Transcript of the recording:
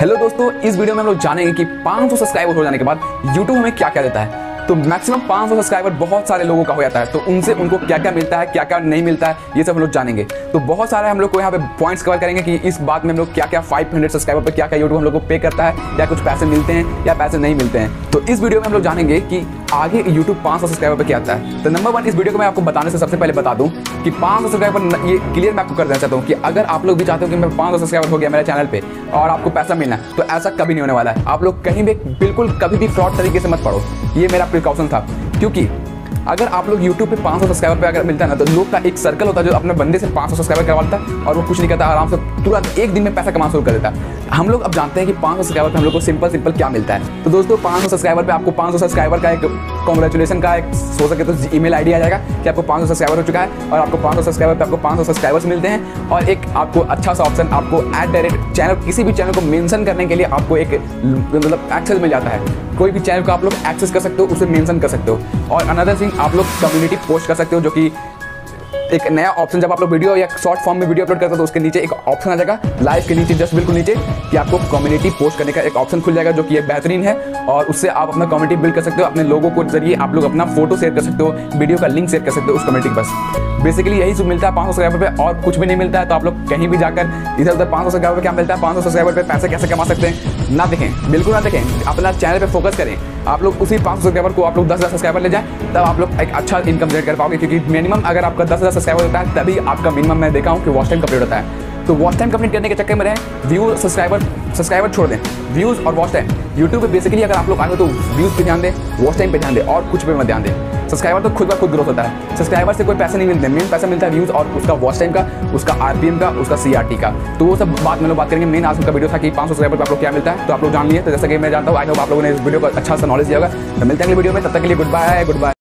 Hello दोस्तों, इस video में हम लोग जानेंगे कि 500 सब्सक्राइबर हो जाने के बाद YouTube हमें क्या क्या देता है। तो मैक्सिमम 500 सब्सक्राइबर बहुत सारे लोगों का हो जाता है, तो उनसे उनको क्या क्या मिलता है, क्या क्या नहीं मिलता है, ये सब हम लोग जानेंगे। तो बहुत सारे हम लोग को यहाँ पे पॉइंट्स कवर करेंगे कि इस बात में हम लोग क्या क्या 500 सब्सक्राइबर पर क्या क्या यूट्यूब हम लोग को पे करता है, या कुछ पैसे मिलते हैं या पैसे नहीं मिलते हैं। तो इस वीडियो में हम लोग जानेंगे कि आगे यूट्यूब 500 सब्सक्राइबर पर क्या आता है। तो नंबर 1, इस वीडियो को मैं आपको बताने से सबसे पहले बता दूं कि 500 सब्सक्राइबर ये क्लियर मैं आपको कर देना चाहता हूँ कि अगर आप लोग भी चाहते हो कि मैं 500 सब्सक्राइबर हो गया मेरे चैनल पे और आपको पैसा मिलना है, तो ऐसा कभी नहीं होने वाला है। आप लोग कहीं भी बिल्कुल कभी भी फ्रॉड तरीके से मत पढ़ो, ये मेरा प्रिकॉशन था। क्योंकि अगर आप लोग YouTube पे 500 सब्सक्राइबर पे अगर मिलता है ना, तो लोग का एक सर्कल होता है जो अपने बंदे से 500 सब्सक्राइबर करवाता है और वो कुछ नहीं करता, आराम से तुरंत एक दिन में पैसा कमाना शुरू कर देता है। हम लोग अब जानते हैं कि 500 सब्सक्राइबर पे हम लोग को सिंपल क्या मिलता है। तो दोस्तों 500 सब्सक्राइबर पे आपको 500 सब्सक्राइबर का एक कॉन्ग्रेचुलेसन का एक हो सके तो ईमेल आईडी आ जाएगा कि आपको 500 सब्सक्राइबर हो चुका है, और आपको 500 सब्सक्राइबर पे आपको 500 सब्सक्राइबर्स मिलते हैं। और एक आपको अच्छा सा ऑप्शन, आपको @ चैनल, किसी भी चैनल को मेंशन करने के लिए आपको एक मतलब एक्सेस मिल जाता है। कोई भी चैनल को आप लोग एक्सेस कर सकते हो, उसे मेंशन कर सकते हो। और अनदर थिंग, आप लोग कम्युनिटी पोस्ट कर सकते हो, जो कि एक नया ऑप्शन, जब आप लोग वीडियो या शॉर्ट फॉर्म में वीडियो अपलोड करते हो तो उसके नीचे एक ऑप्शन आ जाएगा लाइव के नीचे, जस्ट बिल्कुल नीचे, कि आपको कम्युनिटी पोस्ट करने का एक ऑप्शन खुल जाएगा, जो कि ये बेहतरीन है। और उससे आप अपना कम्युनिटी बिल्ड कर सकते हो, अपने लोगों को जरिए आप लोग अपना फोटो शेयर कर सकते हो, वीडियो का लिंक शेयर कर सकते हो उस कम्युनिटी के पास। बेसिकली यही सब मिलता है 500 सब्सक्राइबर पे, और कुछ भी नहीं मिलता है। तो आप लोग कहीं भी जाकर इधर उधर 500 सब्सक्राइबर पे क्या मिलता है, 500 सब्सक्राइबर पे पैसे कैसे कमा सकते हैं ना देखें, बिल्कुल ना देखें, अपना चैनल पे फोकस करें। आप लोग उसी 500 सब्सक्राइबर को आप लोग 10,000 सब्सक्राइबर ले जाएं, तब आप लोग एक अच्छा इनकम जनरेट कर पाओगे। क्योंकि मिनिमम अगर आपका 10,000 सब्सक्राइबर होता है, तभी आपका मिनिमम मैं देखा हूँ कि वॉच टाइम कंप्लीट होता है। तो वॉच टाइम कंप्लीट करने के चक्कर में रहें, व्यू सब्सक्राइबर छोड़ दें, व्यूज़ और वॉच टाइम। यूट्यूब पे बेसिकली अगर आप लोग आए हो तो व्यूज़ पे ध्यान दें, वॉच टाइम पे ध्यान दें, और कुछ पे मत ध्यान दें। सब्सक्राइबर तो खुद ब खुद ग्रोथ होता है, सब्सक्राइबर से कोई पैसे नहीं मिलते, मेन पैसा मिलता है व्यूज़ और उसका वॉच टाइम का, उसका RPM का, उसका CRT का। तो वो सब बात में लोग बात करेंगे। मेन आज का वीडियो था कि 500 सब्सक्राइबर पर आप लोग क्या मिलता है, तो आप लोग जान लिए। तो जैसा कि मैं जानता हूँ, आई होप आप लोगों ने इस वीडियो को अच्छा सा नॉलेज दिया होगा। तो मिलते हैं अगले वीडियो में, तब तक के लिए गुड बाय।